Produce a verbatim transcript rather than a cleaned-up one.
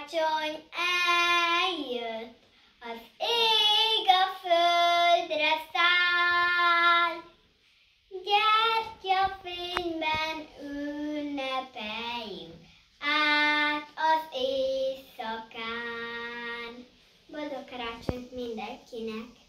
karácsony eljött, az ég a földre száll. Gyertyafényben ünnepeljünk át az éjszakán. Boldog karácsonyt mindenkinek!